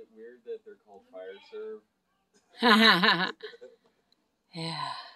it weird that they're called fire serve? Yeah.